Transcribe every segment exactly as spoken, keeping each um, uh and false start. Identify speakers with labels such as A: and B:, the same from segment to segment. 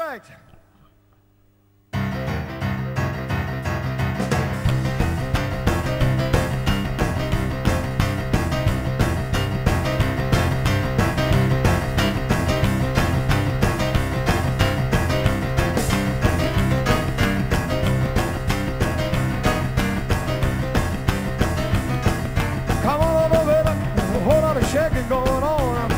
A: right. Come on over, baby. A whole lot of shaking going on.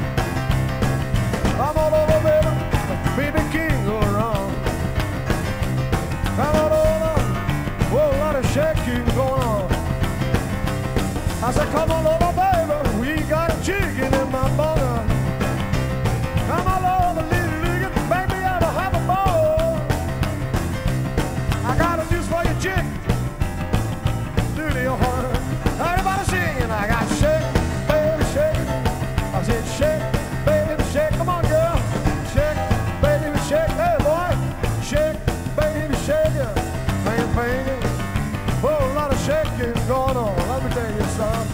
A: Come on over, baby. Baby King going on. Come on over. A whole lot of shaking going on. I said, come on over, baby. We got a chicken in my bonnet. Come on over, little league, baby, I'm a have a ball. I got a juice for your chick. Do the horn. Everybody singing, I got shake, baby, shake. I said shake, baby, shake. Come on, girl. Shake, baby, shake. Hey, boy. Shake, baby, shake. Bang, bang. Whoa, a lot of shaking going on. Let me tell you something.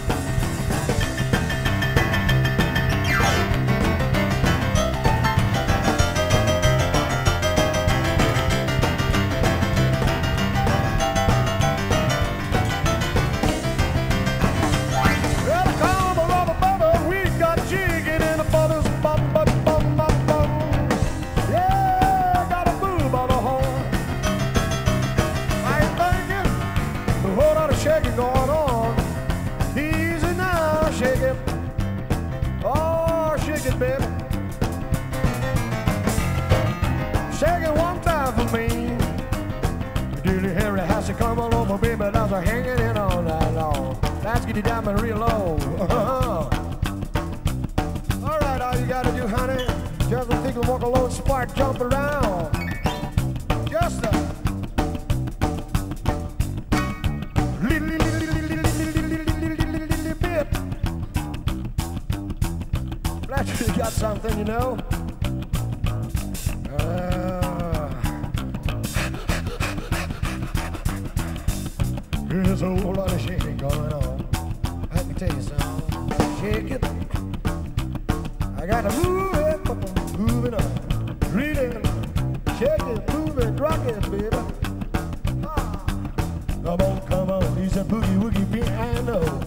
A: Shaking going on. Easy now, shake it. Oh, shake it, baby. Shake it one time for me. Dearly Harry has to come all over, baby. That's a hanging in all night long. Let's get you down but real low. All right, all you gotta do, honey, just think and walk alone, spark, jump around. Just a you got something, you know. Uh, there's a whole lot of shaking going on. I can tell you something. Shake it. I gotta move it, move it on. Read it, shake it, move it, rock it, baby. Ah. Come on, come on. He's a boogie woogie piano.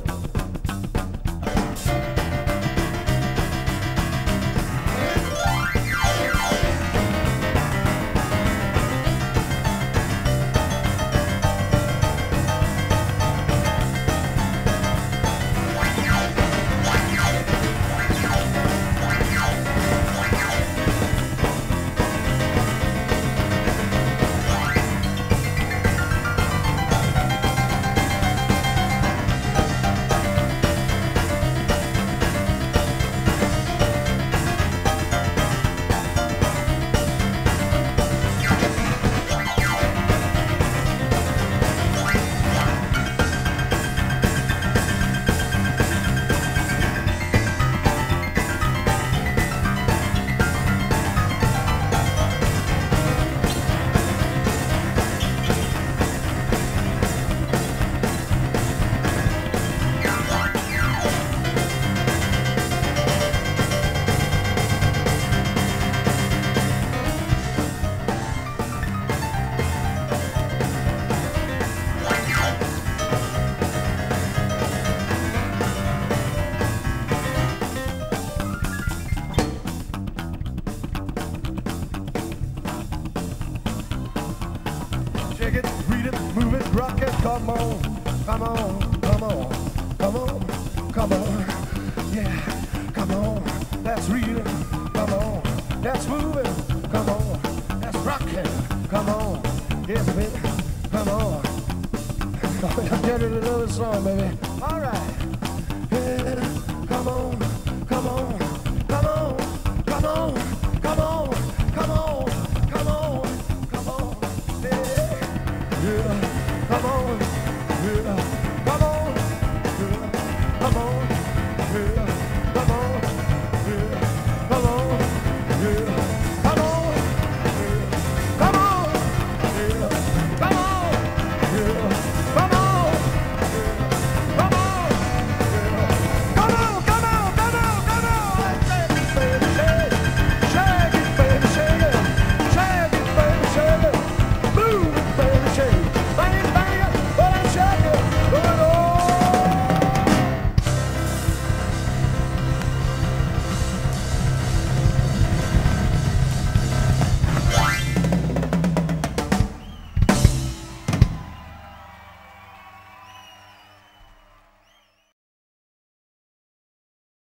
A: Shake it, read it, move it, rock it, come on, come on, come on, come on, come on, yeah, come on, that's reading, come on, that's moving, come on, that's rocking, come on, yes, baby, come on. I'm getting another song, baby. All right, yeah, come on.